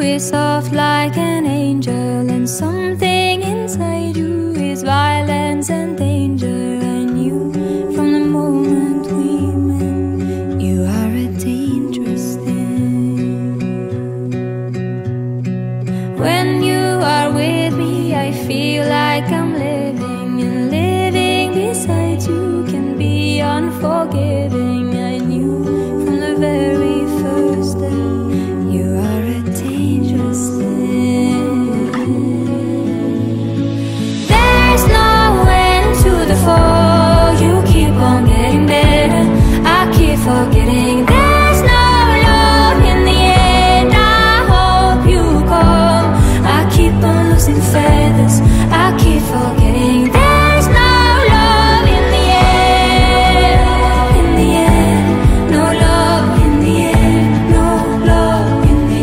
is soft like an angel, and something inside you is violence and danger. I knew from the moment we met, you are a dangerous thing. When you are with me, I feel like I'm living, and living beside you can be unforgiving. I knew from the very first day, you are a dangerous thing. There's no end to the fall, you keep on getting better, I keep forgetting. There's no love in the end, I hope you come. I keep on losing feathers, I keep forgetting. There's no love in the end, in the end. No love in the end, no love in the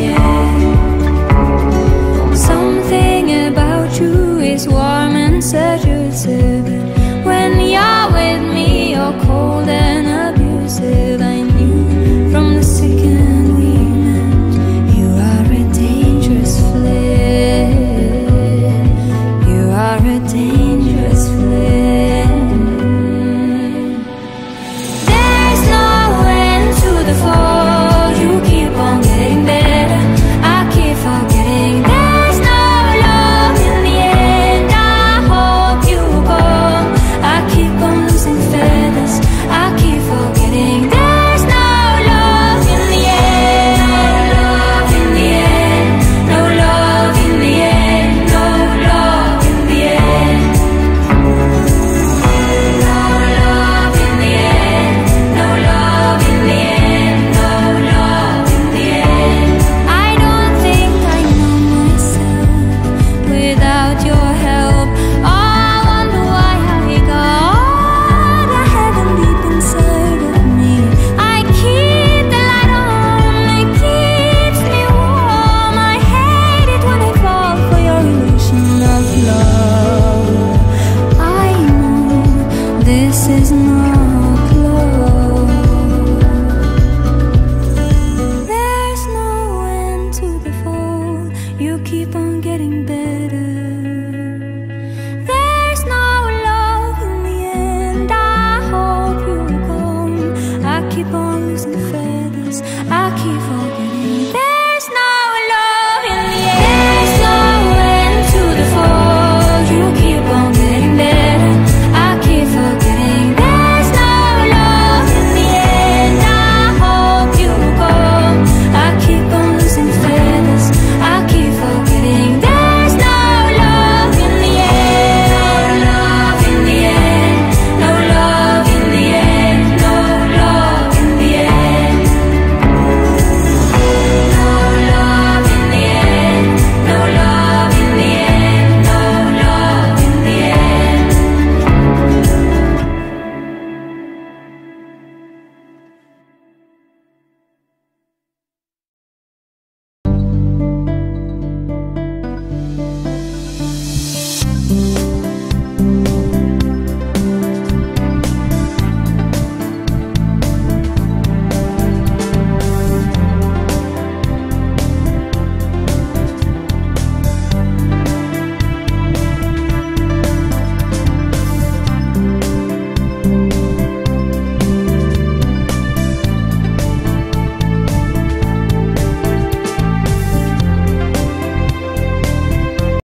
end. Something about you is warm and seducive, but when you're with me, you're cold and abusive. I knew from the second we met, you are a dangerous flame. You are a dangerous flame. There's no end to the fall, you keep on getting better, I keep forgetting. There's no love in the end, I hope you come. I keep on losing feathers, I keep forgetting. There's no love in the end, no love in the end, no love in the end, no love in the end. No love in the end, no love in the end, no love in the end. I don't think I know myself without your help. Oh, I wonder why I got a heaven deep inside of me. I keep the light on, it keeps me warm. I hate it when I fall for your illusion of love. I know this is not